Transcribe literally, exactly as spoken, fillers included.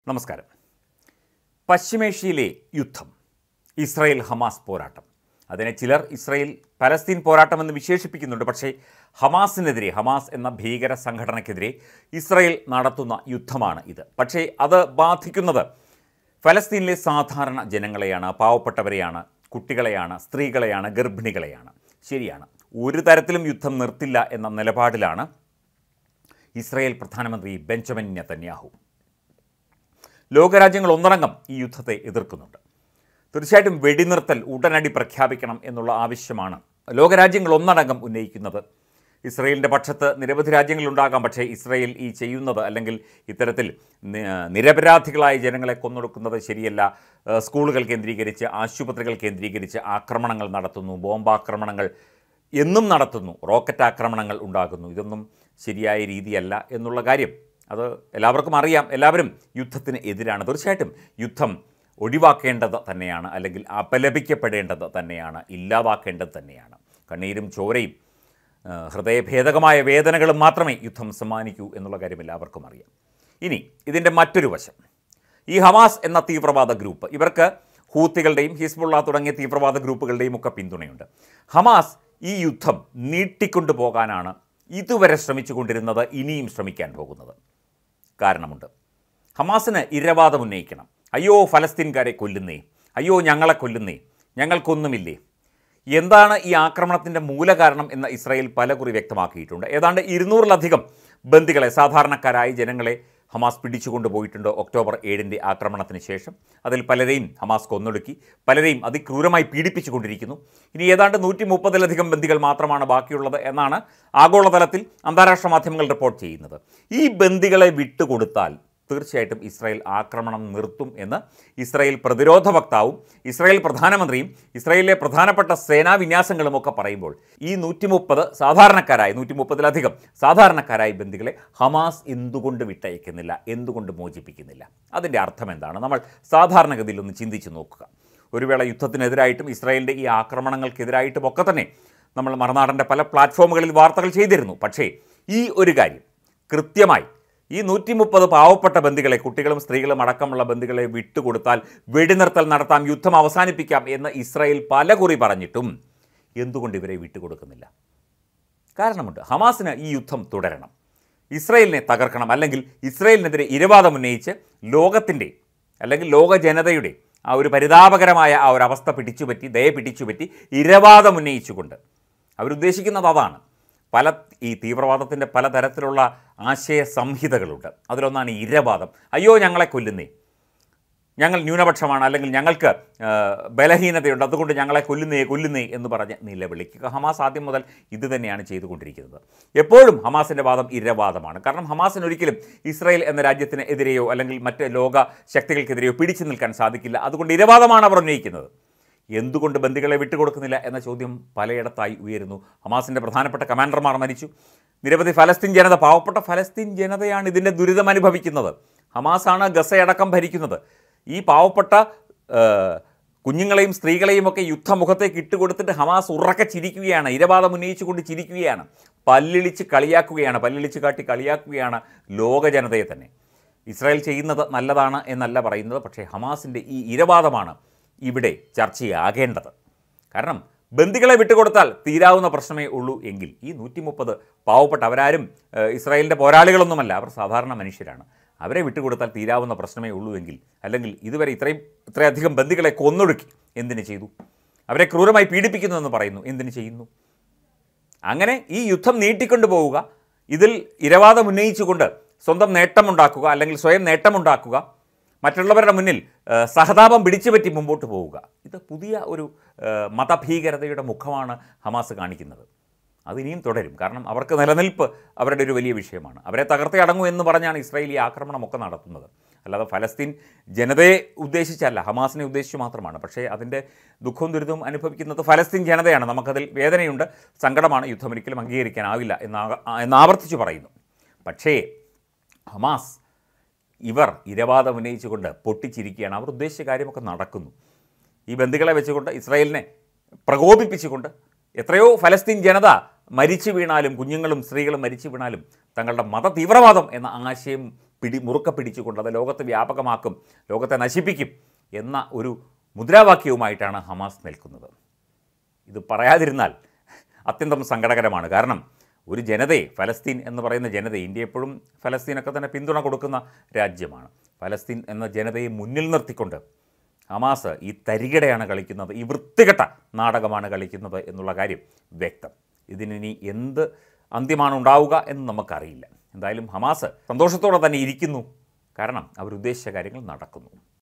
നമസ്കാരം. പശ്ചിമേഷ്യയിലെ യുദ്ധം, ഇസ്രായേൽ ഹമാസ് പോരാട്ടം, അതിനെ ചിലർ ഇസ്രായേൽ പലസ്തീൻ പോരാട്ടമെന്ന് വിശേഷിപ്പിക്കുന്നുണ്ട്. പക്ഷേ ഹമാസിനെതിരെ, ഹമാസ് എന്ന ഭീകര സംഘടനയ്ക്കെതിരെ ഇസ്രായേൽ നടത്തുന്ന യുദ്ധമാണ് ഇത്. പക്ഷേ അത് ബാധിക്കുന്നത് ഫലസ്തീനിലെ സാധാരണ ജനങ്ങളെയാണ്, പാവപ്പെട്ടവരെയാണ്, കുട്ടികളെയാണ്, സ്ത്രീകളെയാണ്, ഗർഭിണികളെയാണ്. ശരിയാണ്, ഒരു തരത്തിലും യുദ്ധം നിർത്തില്ല എന്ന നിലപാടിലാണ് ഇസ്രായേൽ പ്രധാനമന്ത്രി ബെഞ്ചമിൻ നെതന്യാഹു. ലോകരാജ്യങ്ങൾ ഒന്നടങ്കം ഈ യുദ്ധത്തെ എതിർക്കുന്നുണ്ട്. തീർച്ചയായിട്ടും വെടിനിർത്തൽ ഉടനടി പ്രഖ്യാപിക്കണം എന്നുള്ള ആവശ്യമാണ് ലോകരാജ്യങ്ങൾ ഒന്നടങ്കം ഉന്നയിക്കുന്നത്. ഇസ്രായേലിൻ്റെ പക്ഷത്ത് നിരവധി രാജ്യങ്ങളുണ്ടാകാം. പക്ഷേ ഇസ്രായേൽ ഈ ചെയ്യുന്നത്, അല്ലെങ്കിൽ ഇത്തരത്തിൽ നിരപരാധികളായ ജനങ്ങളെ കൊന്നൊടുക്കുന്നത് ശരിയല്ല. സ്കൂളുകൾ കേന്ദ്രീകരിച്ച്, ആശുപത്രികൾ കേന്ദ്രീകരിച്ച് ആക്രമണങ്ങൾ നടത്തുന്നു, ബോംബാക്രമണങ്ങൾ എന്നും നടത്തുന്നു, റോക്കറ്റ് ആക്രമണങ്ങൾ ഉണ്ടാകുന്നു. ഇതൊന്നും ശരിയായ രീതിയല്ല എന്നുള്ള കാര്യം അത് എല്ലാവർക്കും അറിയാം. എല്ലാവരും യുദ്ധത്തിന് എതിരാണ്. തീർച്ചയായിട്ടും യുദ്ധം ഒഴിവാക്കേണ്ടത് തന്നെയാണ്, അല്ലെങ്കിൽ അപലപിക്കപ്പെടേണ്ടത് തന്നെയാണ്, ഇല്ലാതാക്കേണ്ടത് തന്നെയാണ്. കണ്ണീരും ചോരയും ഹൃദയഭേദകമായ വേദനകളും മാത്രമേ യുദ്ധം സമ്മാനിക്കൂ എന്നുള്ള കാര്യം എല്ലാവർക്കും അറിയാം. ഇനി ഇതിൻ്റെ മറ്റൊരു വശം, ഈ ഹമാസ് എന്ന തീവ്രവാദ ഗ്രൂപ്പ്, ഇവർക്ക് ഹൂത്തികളുടെയും ഹിസ്ബുള്ള തുടങ്ങിയ തീവ്രവാദ ഗ്രൂപ്പുകളുടെയും ഒക്കെ പിന്തുണയുണ്ട്. ഹമാസ് ഈ യുദ്ധം നീട്ടിക്കൊണ്ടു പോകാനാണ് ഇതുവരെ ശ്രമിച്ചു കൊണ്ടിരുന്നത്, ഇനിയും ശ്രമിക്കാൻ പോകുന്നത്. കാരണമുണ്ട്. ഹമാസിന് ഇരവാദം ഉന്നയിക്കണം. അയ്യോ ഫലസ്തീൻകാരെ കൊല്ലുന്നേ, അയ്യോ ഞങ്ങളെ കൊല്ലുന്നേ, ഞങ്ങൾക്കൊന്നുമില്ലേ. എന്താണ് ഈ ആക്രമണത്തിൻ്റെ മൂലകാരണം എന്ന് ഇസ്രായേൽ പലകുറി വ്യക്തമാക്കിയിട്ടുണ്ട്. ഏതാണ്ട് ഇരുന്നൂറിലധികം ബന്ദികളെ, സാധാരണക്കാരായ ജനങ്ങളെ ഹമാസ് പിടിച്ചുകൊണ്ടുപോയിട്ടുണ്ട് ഒക്ടോബർ ഏഴിൻ്റെ ആക്രമണത്തിന് ശേഷം. അതിൽ പലരെയും ഹമാസ് കൊന്നൊടുക്കി, പലരെയും അതിക്രൂരമായി പീഡിപ്പിച്ചുകൊണ്ടിരിക്കുന്നു. ഇനി ഏതാണ്ട് നൂറ്റി മുപ്പതിലധികം ബന്ദികൾ മാത്രമാണ് ബാക്കിയുള്ളത് എന്നാണ് ആഗോളതലത്തിൽ അന്താരാഷ്ട്ര മാധ്യമങ്ങൾ റിപ്പോർട്ട് ചെയ്യുന്നത്. ഈ ബന്ദികളെ വിട്ടുകൊടുത്താൽ തീർച്ചയായിട്ടും ഇസ്രായേൽ ആക്രമണം നിർത്തും എന്ന് ഇസ്രായേൽ പ്രതിരോധ വക്താവും ഇസ്രായേൽ പ്രധാനമന്ത്രിയും ഇസ്രായേലിലെ പ്രധാനപ്പെട്ട സേനാവിന്യാസങ്ങളുമൊക്കെ പറയുമ്പോൾ, ഈ നൂറ്റി മുപ്പത് സാധാരണക്കാരായ നൂറ്റി മുപ്പതിലധികം സാധാരണക്കാരായ ബന്ദികളെ ഹമാസ് എന്തുകൊണ്ട് വിട്ടയക്കുന്നില്ല, എന്തുകൊണ്ട് മോചിപ്പിക്കുന്നില്ല? അതിൻ്റെ അർത്ഥം എന്താണ്? നമ്മൾ സാധാരണഗതിയിൽ ഒന്ന് ചിന്തിച്ച് നോക്കുക. ഒരു വേള യുദ്ധത്തിനെതിരായിട്ടും ഇസ്രായേലിൻ്റെ ഈ ആക്രമണങ്ങൾക്കെതിരായിട്ടും ഒക്കെ തന്നെ നമ്മൾ മറുനാടൻ്റെ പല പ്ലാറ്റ്ഫോമുകളിൽ വാർത്തകൾ ചെയ്തിരുന്നു. പക്ഷേ ഈ ഒരു കാര്യം കൃത്യമായി, ഈ നൂറ്റി മുപ്പത് പാവപ്പെട്ട ബന്ദികളെ, കുട്ടികളും സ്ത്രീകളും അടക്കമുള്ള ബന്ദികളെ വിട്ടുകൊടുത്താൽ വെടിനിർത്തൽ നടത്താം, യുദ്ധം അവസാനിപ്പിക്കാം എന്ന് ഇസ്രായേൽ പലകുറി പറഞ്ഞിട്ടും എന്തുകൊണ്ട് ഇവരെ വിട്ടുകൊടുക്കുന്നില്ല? കാരണമുണ്ട്. ഹമാസിന് ഈ യുദ്ധം തുടരണം, ഇസ്രായേലിനെ തകർക്കണം, അല്ലെങ്കിൽ ഇസ്രായേലിനെതിരെ ഇരവാദം ഉന്നയിച്ച് ലോകത്തിൻ്റെ, അല്ലെങ്കിൽ ലോക ജനതയുടെ ആ ഒരു പരിതാപകരമായ ആ ഒരു അവസ്ഥ പിടിച്ചുപറ്റി, ദയ പിടിച്ചുപറ്റി ഇരവാദം ഉന്നയിച്ചുകൊണ്ട് അവരുദ്ദേശിക്കുന്നത് അതാണ്. പല ഈ തീവ്രവാദത്തിൻ്റെ പലതരത്തിലുള്ള ആശയ സംഹിതകളുണ്ട്. അതിലൊന്നാണ് ഇരവാദം. അയ്യോ ഞങ്ങളെ കൊല്ലുന്നേ, ഞങ്ങൾ ന്യൂനപക്ഷമാണ്, അല്ലെങ്കിൽ ഞങ്ങൾക്ക് ബലഹീനതയുണ്ട്, അതുകൊണ്ട് ഞങ്ങളെ കൊല്ലുന്നേ കൊല്ലുന്നേ എന്ന് പറഞ്ഞ് നിലവിളിക്കുക. ഹമാസ് ആദ്യം മുതൽ ഇത് തന്നെയാണ് ചെയ്തുകൊണ്ടിരിക്കുന്നത്. എപ്പോഴും ഹമാസിൻ്റെ വാദം ഇരവാദമാണ്. കാരണം ഹമാസിന് ഒരിക്കലും ഇസ്രായേൽ എന്ന രാജ്യത്തിന് എതിരെയോ അല്ലെങ്കിൽ മറ്റ് ലോക ശക്തികൾക്കെതിരെയോ പിടിച്ചു നിൽക്കാൻ സാധിക്കില്ല. അതുകൊണ്ട് ഇരവാദമാണ് അവർ ഉന്നയിക്കുന്നത്. എന്തുകൊണ്ട് ബന്ദികളെ വിട്ടുകൊടുക്കുന്നില്ല എന്ന ചോദ്യം പലയിടത്തായി ഉയരുന്നു. ഹമാസിൻ്റെ പ്രധാനപ്പെട്ട കമാൻഡർമാർ മരിച്ചു. നിരവധി ഫലസ്തീൻ ജനത, പാവപ്പെട്ട ഫലസ്തീൻ ജനതയാണ് ഇതിൻ്റെ ദുരിതം അനുഭവിക്കുന്നത്. ഹമാസാണ് ഗസയടക്കം ഭരിക്കുന്നത്. ഈ പാവപ്പെട്ട കുഞ്ഞുങ്ങളെയും സ്ത്രീകളെയും ഒക്കെ യുദ്ധമുഖത്തേക്ക് ഇട്ടുകൊടുത്തിട്ട് ഹമാസ് ഉറക്കെ ചിരിക്കുകയാണ്, ഇരവാദം ഉന്നയിച്ചുകൊണ്ട് ചിരിക്കുകയാണ്, പല്ലിളിച്ച് കളിയാക്കുകയാണ്, പല്ലിളിച്ച് കാട്ടി കളിയാക്കുകയാണ് ലോക ജനതയെ തന്നെ. ഇസ്രായേൽ ചെയ്യുന്നത് നല്ലതാണ് എന്നല്ല പറയുന്നത്. പക്ഷേ ഹമാസിൻ്റെ ഈ ഇരവാദമാണ് ഇവിടെ ചർച്ചയാകേണ്ടത്. കാരണം ബന്ദികളെ വിട്ടുകൊടുത്താൽ തീരാവുന്ന പ്രശ്നമേ ഉള്ളൂ എങ്കിൽ ഈ നൂറ്റി മുപ്പത് പാവപ്പെട്ട, അവരാരും ഇസ്രായേലിൻ്റെ പോരാളികളൊന്നുമല്ല, അവർ സാധാരണ മനുഷ്യരാണ്, അവരെ വിട്ടുകൊടുത്താൽ തീരാവുന്ന പ്രശ്നമേ ഉള്ളൂ എങ്കിൽ, അല്ലെങ്കിൽ ഇതുവരെ ഇത്രയും ഇത്രയധികം ബന്ദികളെ കൊന്നൊടുക്കി എന്തിനു ചെയ്തു? അവരെ ക്രൂരമായി പീഡിപ്പിക്കുന്നു എന്ന് പറയുന്നു, എന്തിനു ചെയ്യുന്നു? അങ്ങനെ ഈ യുദ്ധം നീട്ടിക്കൊണ്ടു പോവുക, ഇതിൽ ഇരവാദം ഉന്നയിച്ചുകൊണ്ട് സ്വന്തം നേട്ടമുണ്ടാക്കുക, അല്ലെങ്കിൽ സ്വയം നേട്ടമുണ്ടാക്കുക, മറ്റുള്ളവരുടെ മുന്നിൽ സഹതാപം പിടിച്ചുപറ്റി മുമ്പോട്ട് പോവുക, ഇത് പുതിയ ഒരു മതഭീകരതയുടെ മുഖമാണ് ഹമാസ് കാണിക്കുന്നത്. അതിനിയും തുടരും. കാരണം അവർക്ക് നിലനിൽപ്പ് അവരുടെ ഒരു വലിയ വിഷയമാണ്. അവരെ തകർത്തേ അടങ്ങൂ എന്ന് പറഞ്ഞാണ് ഇസ്രായേൽ ഈ ആക്രമണമൊക്കെ നടത്തുന്നത്. അല്ലാതെ ഫലസ്തീൻ ജനതയെ ഉദ്ദേശിച്ചല്ല, ഹമാസിനെ ഉദ്ദേശിച്ച് മാത്രമാണ്. പക്ഷേ അതിൻ്റെ ദുഃഖവും ദുരിതവും അനുഭവിക്കുന്നത് ഫലസ്തീൻ ജനതയാണ്. നമുക്കതിൽ വേദനയുണ്ട്, സങ്കടമാണ്. യുദ്ധം ഒരിക്കലും അംഗീകരിക്കാനാവില്ല എന്നാ എന്നാവർത്തിച്ച് പറയുന്നു. പക്ഷേ ഹമാസ്, ഇവർ ഇരവാദം ഉന്നയിച്ചുകൊണ്ട് പൊട്ടിച്ചിരിക്കുകയാണ്. അവർ ഉദ്ദേശിച്ച കാര്യമൊക്കെ നടക്കുന്നു. ഈ ബന്ദികളെ വെച്ചുകൊണ്ട്, ഇസ്രായേലിനെ പ്രകോപിപ്പിച്ചുകൊണ്ട് എത്രയോ ഫലസ്തീൻ ജനത മരിച്ചു വീണാലും, കുഞ്ഞുങ്ങളും സ്ത്രീകളും മരിച്ചു വീണാലും തങ്ങളുടെ മത തീവ്രവാദം എന്ന ആശയം പിടി മുറുക്ക പിടിച്ചുകൊണ്ട് അത് ലോകത്ത് വ്യാപകമാക്കും, ലോകത്തെ നശിപ്പിക്കും എന്ന ഒരു മുദ്രാവാക്യവുമായിട്ടാണ് ഹമാസ് നിൽക്കുന്നത്. ഇത് പറയാതിരുന്നാൽ അത്യന്തം സങ്കടകരമാണ്. കാരണം ഒരു ജനതയെ, ഫലസ്തീൻ എന്ന് പറയുന്ന ജനത, ഇന്ത്യ എപ്പോഴും ഫലസ്തീനൊക്കെ തന്നെ പിന്തുണ കൊടുക്കുന്ന രാജ്യമാണ്. ഫലസ്തീൻ എന്ന ജനതയെ മുന്നിൽ നിർത്തിക്കൊണ്ട് ഹമാസ് ഈ തരികിടയാണ് കളിക്കുന്നത്, ഈ വൃത്തികെട്ട നാടകമാണ് കളിക്കുന്നത് എന്നുള്ള കാര്യം വ്യക്തം. ഇതിനി എന്ത് അന്ത്യമാണ് ഉണ്ടാവുക എന്ന് നമുക്കറിയില്ല. എന്തായാലും ഹമാസ് സന്തോഷത്തോടെ തന്നെ ഇരിക്കുന്നു, കാരണം അവരുദ്ദേശിച്ച കാര്യങ്ങൾ നടക്കുന്നു.